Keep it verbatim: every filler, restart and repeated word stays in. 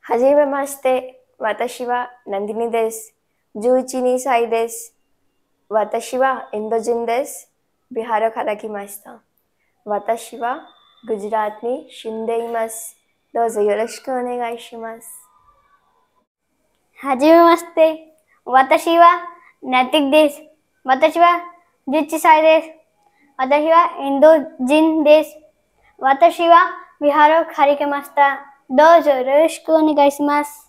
はじめまして。私はナンディニです。じゅういち、にさいです。私はインド人です。ビハールから来ました。私はグジャラートに住んでいます。どうぞよろしくお願いします。 はじめまして。私はナティクです。私はじゅういちさいです。私はインド人です。私はビハールから来ました。どうぞよろしくお願いします。